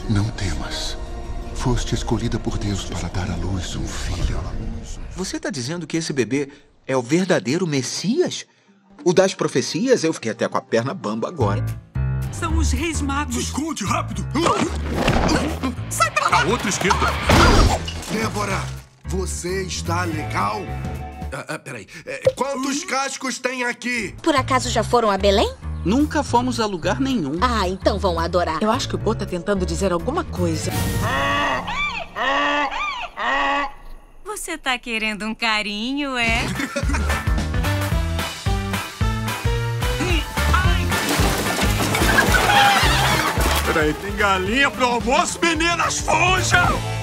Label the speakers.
Speaker 1: Não temas. Foste escolhida por Deus para dar à luz um filho.
Speaker 2: Você tá dizendo que esse bebê é o verdadeiro Messias? O das profecias? Eu fiquei até com a perna bamba agora.
Speaker 3: São os Reis Magos.
Speaker 4: Se esconde, rápido!
Speaker 3: Sai pra lá!
Speaker 4: A outra esquerda!
Speaker 5: Débora, você está legal? Peraí. Quantos cascos tem aqui?
Speaker 6: Por acaso já foram a Belém?
Speaker 3: Nunca fomos a lugar nenhum.
Speaker 6: Ah, então vão adorar.
Speaker 7: Eu acho que o Bo tá tentando dizer alguma coisa.
Speaker 8: Você tá querendo um carinho, é?
Speaker 4: Peraí, tem galinha pro almoço, meninas, fujam!